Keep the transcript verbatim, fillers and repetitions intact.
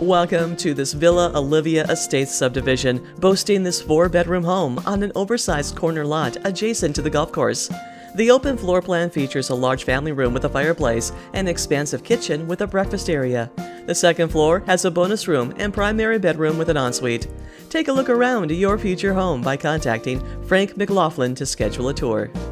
Welcome to this Villa Olivia Estates Subdivision, boasting this four-bedroom home on an oversized corner lot adjacent to the golf course. The open floor plan features a large family room with a fireplace and an expansive kitchen with a breakfast area. The second floor has a bonus room and primary bedroom with an ensuite. Take a look around your future home by contacting Frank McLaughlin to schedule a tour.